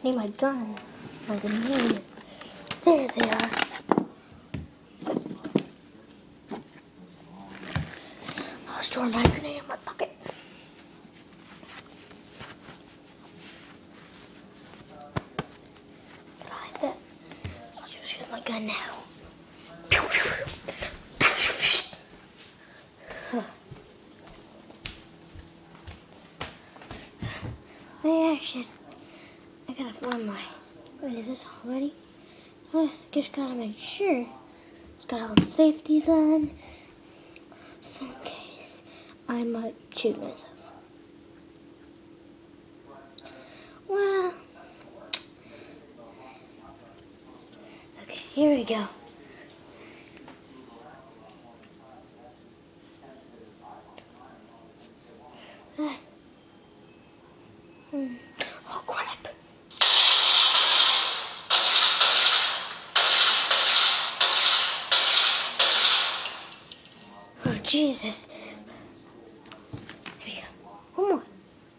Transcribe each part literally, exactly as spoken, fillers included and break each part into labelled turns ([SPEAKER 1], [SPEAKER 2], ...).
[SPEAKER 1] need my gun. My grenade. There they are. I'll store my grenade in my pocket. Like that. I'll just use my gun now. My action. I gotta find my. What is this already? I just gotta make sure. It's got all the safeties on. So in case I might shoot myself. Well. Okay, here we go. Ah. Hmm. Oh crap. Oh Jesus. Here we go. One more.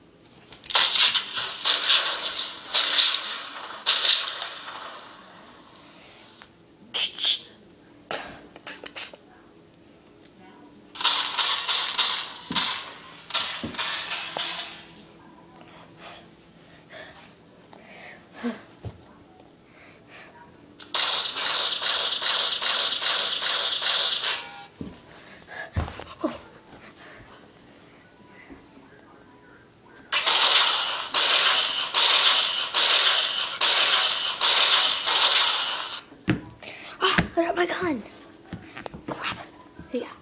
[SPEAKER 1] I got my gun. Crap. Here you go.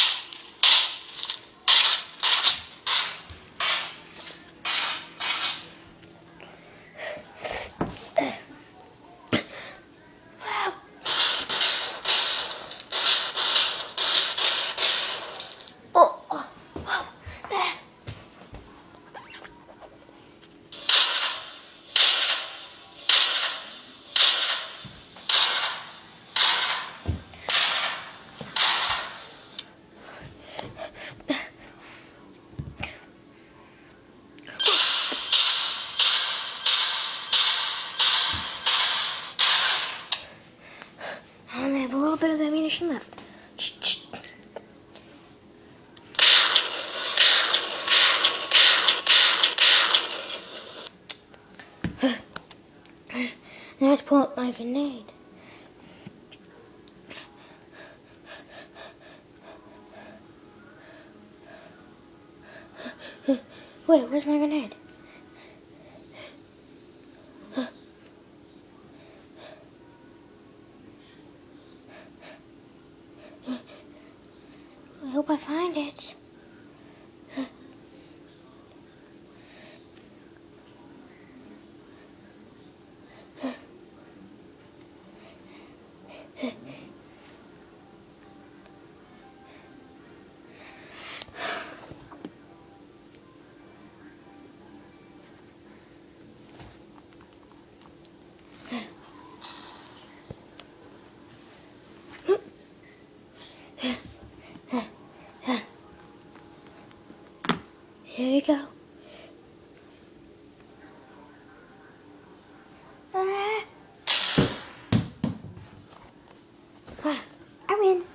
[SPEAKER 1] Oh, oh, oh. I only have a little bit of ammunition left. Now let's pull up my grenade. Wait, where's my grenade? I hope I find it. Here you go.